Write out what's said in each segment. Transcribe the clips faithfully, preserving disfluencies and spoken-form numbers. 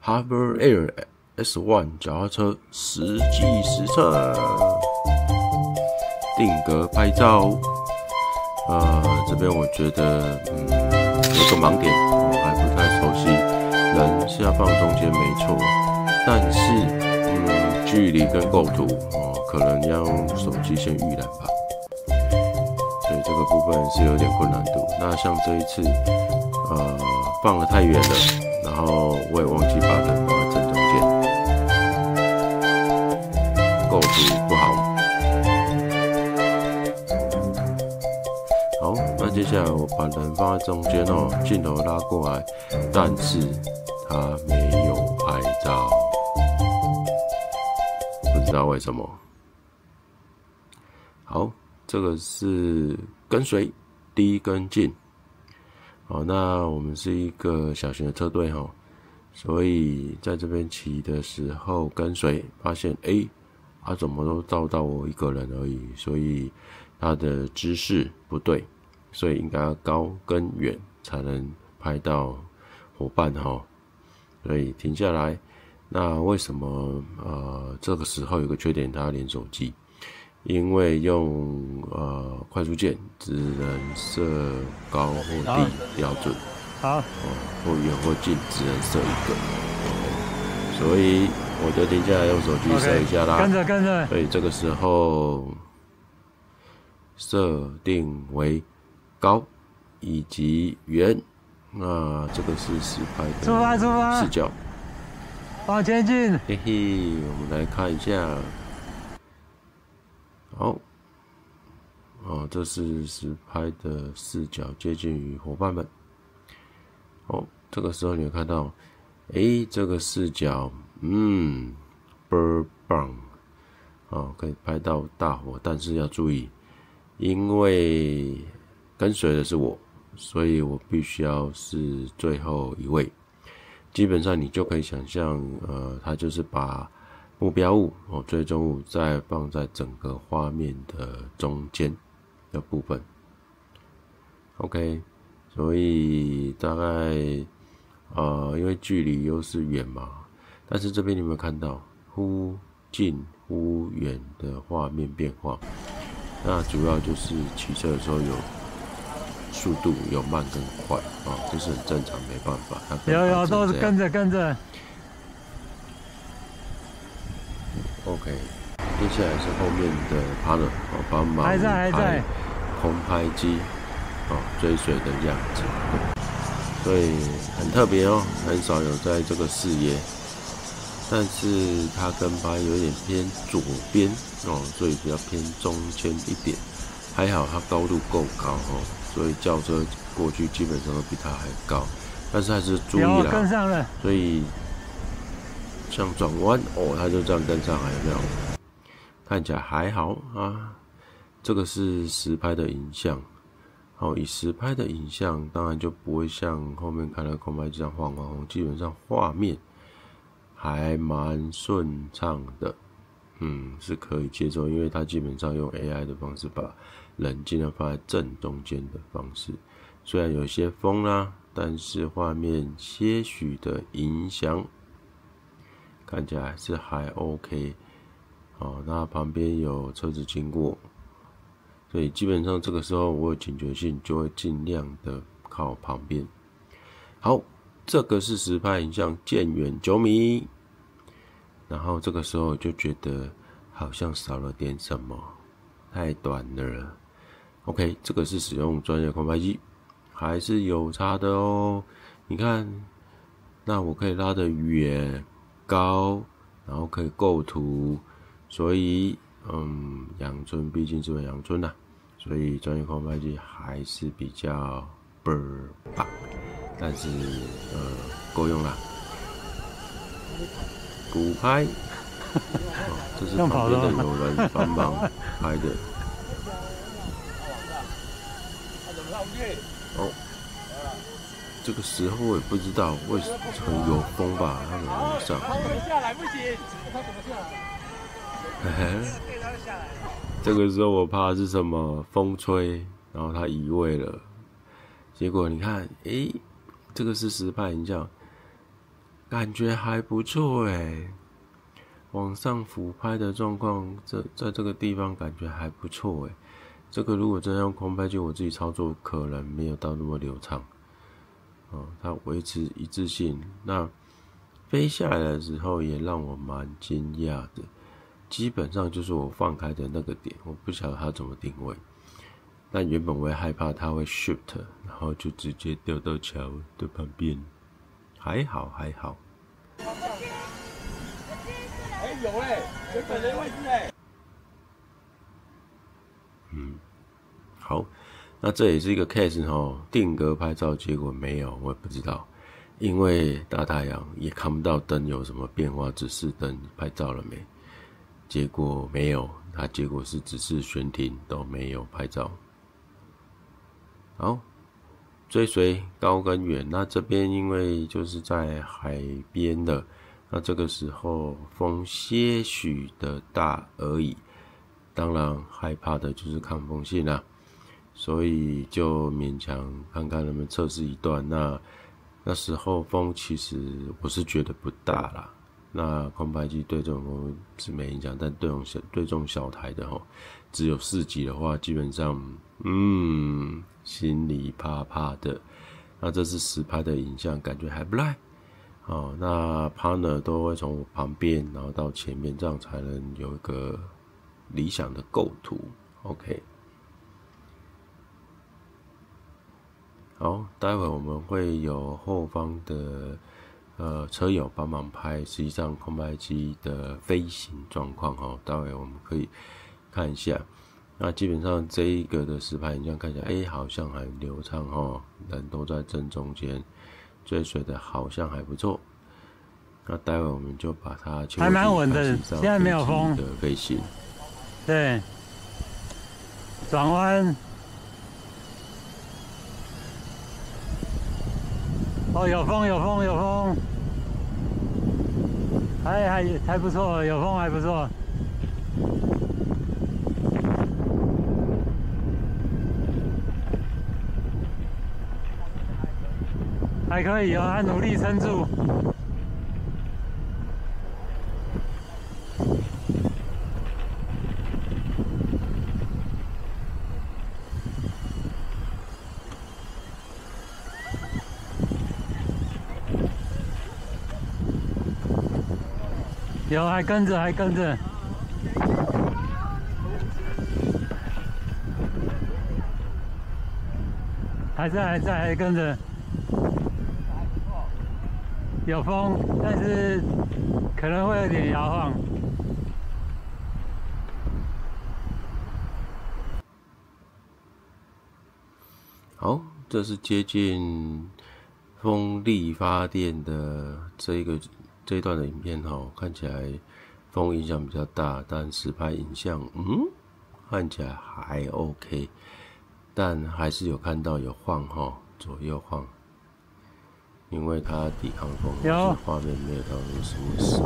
Hover Air S 一 脚踏车实际实测，定格拍照。呃，这边我觉得，嗯，有个盲点，我还不太熟悉。人是要放中间没错，但是，嗯，距离跟构图哦，可能要用手机先预览吧。所以这个部分是有点困难度。那像这一次，呃，放得太远了，然后我也忘记把人放在正中间，构图不好。好，那接下来我把人放在中间哦，镜头拉过来，但是他没有拍照，不知道为什么。好，这个是跟随第一跟进。好，那我们是一个小型的车队哈，所以在这边骑的时候跟随，发现诶，他怎么都照到我一个人而已，所以他的姿势不对，所以应该要高跟远才能拍到伙伴哈，所以停下来。那为什么呃这个时候有个缺点，他要连手机？因为用呃快速键只能射高或低标准， 好， 哦，或远或近只能射一个，所以我就停下来用手机射一下啦。 跟着跟着。 所以这个时候设定为高以及远，那这个是实拍的出发出发视角。 往前进。 嘿嘿，我们来看一下。好，哦，这是实拍的视角，接近于伙伴们。哦，这个时候你会看到，诶，这个视角，嗯，倍儿棒，哦，可以拍到大伙，但是要注意，因为跟随的是我，所以我必须要是最后一位。基本上你就可以想象，呃，它就是把目标物哦，追踪物再放在整个画面的中间的部分。OK， 所以大概呃，因为距离又是远嘛，但是这边你有没有看到忽近忽远的画面变化？那主要就是骑车的时候有速度有慢跟快啊，这是很正常，没办法。 有有都是跟着跟着。 OK， 接下来是后面的 partner 哦，帮忙还在还在空拍机哦追随的样子，所以很特别哦，很少有在这个视野，但是它跟拍有点偏左边哦，所以比较偏中间一点，还好它高度够高哦，所以轿车过去基本上都比它还高，但是还是注意啦， 跟上了， 所以。像转弯哦，他就这样跟上来，有没有？看起来还好啊。这个是实拍的影像，好，以实拍的影像，当然就不会像后面看的空拍机这样晃晃晃，基本上画面还蛮顺畅的，嗯，是可以接受，因为它基本上用 A I 的方式把人尽量放在正中间的方式，虽然有些风啦，但是画面些许的影响。看起来是还 OK， 好，那旁边有车子经过，所以基本上这个时候我有警觉性，就会尽量的靠旁边。好，这个是实拍影像，渐远九米，然后这个时候就觉得好像少了点什么，太短了。OK， 这个是使用专业空拍机，还是有差的哦。你看，那我可以拉得远。高，然后可以构图，所以嗯，阳春毕竟是阳春呐，所以专业空拍机还是比较倍儿棒，但是呃够用啦。补拍，哦，这是旁边的有人帮忙拍的。哦。这个时候我也不知道为什么可能有风吧，它可能上。他怎么下来不行？他怎么下来？这个时候我怕是什么风吹，然后它移位了。结果你看，诶，这个是实拍影像， 感觉还不错哎，往上俯拍的状况，这在这个地方感觉还不错哎。这个如果真用空拍机，我自己操作可能没有到那么流畅。哦，它维持一致性，那飞下来的时候也让我蛮惊讶的。基本上就是我放开的那个点，我不晓得它怎么定位。但原本我会害怕它会 shift， 然后就直接掉到桥的旁边。还好还好。哎、欸，有哎、欸，原本的位置哎、欸。嗯，好。那这也是一个 case 齁，定格拍照结果没有，我也不知道，因为大太阳也看不到灯有什么变化，指示灯拍照了没？结果没有，它结果是指示悬停都没有拍照。好，追随高跟远，那这边因为就是在海边的，那这个时候风些许的大而已，当然害怕的就是抗风性啦。所以就勉强看看能不能测试一段。那那时候风其实我是觉得不大啦。那空拍机对这种风是没影响，但对这种小对这种小台的吼，只有四级的话，基本上嗯心里怕怕的。那这是实拍的影像，感觉还不赖。哦，那 partner 都会从我旁边，然后到前面，这样才能有一个理想的构图。OK。好，待会我们会有后方的呃车友帮忙拍，实际上空拍机的飞行状况哦，待会我们可以看一下。那基本上这一个的实拍影像看起来，哎，好像很流畅哦，人都在正中间，追随的好像还不错。那待会我们就把它还蛮稳的，现在没有风的飞行。 对，转弯。哦，有风，有风，有风，还还还不错，有风还不错。还可以哦，还努力撑住。有，还跟着，还跟着，还在，还在，还跟着。有风，但是可能会有点摇晃。 好，这是接近风力发电的这一个。这一段的影片哈，看起来风影响比较大，但实拍影像，嗯，看起来还 OK， 但还是有看到有晃哈，左右晃，因为它抵抗风，有画面没有到什么事。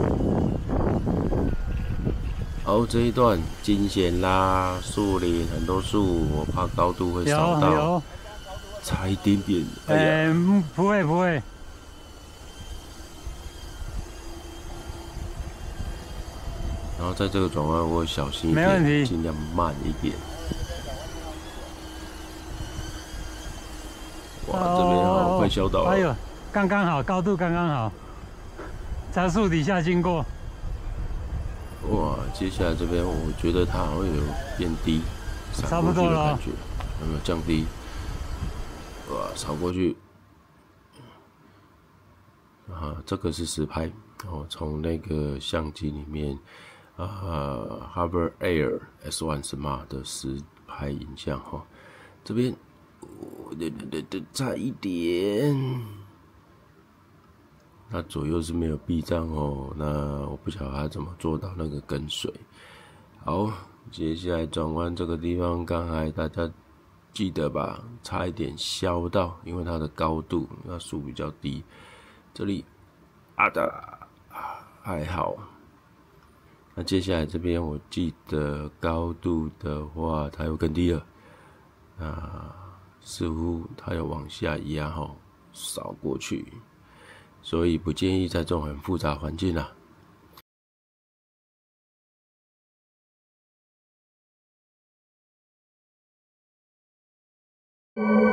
好，这一段惊险啦，树林很多树，我怕高度会烧到，差一点点，哎呀， 嗯，不会不会。 然后在这个转弯，我会小心一点， 没问题， 尽量慢一点。哇，哦、这边好快消导了。 哎呦，刚刚好，高度刚刚好，在树底下经过。 哇，接下来这边我觉得它好像有变低， 差不多了， 感觉有没有降低？哇，扫过去。啊，这个是实拍哦，从那个相机里面。呃 ，Harbor Air S 一 Smart 的实拍影像哈，这边，对对对对，差一点，它左右是没有避障哦，那我不晓得它怎么做到那个跟随。好，接下来转弯这个地方，刚才大家记得吧？差一点削到，因为它的高度，那树比较低，这里啊的还好。那接下来这边我记得高度的话，它又更低了，啊，似乎它有往下压吼，扫过去， 所以不建议在这种很复杂环境啊。 you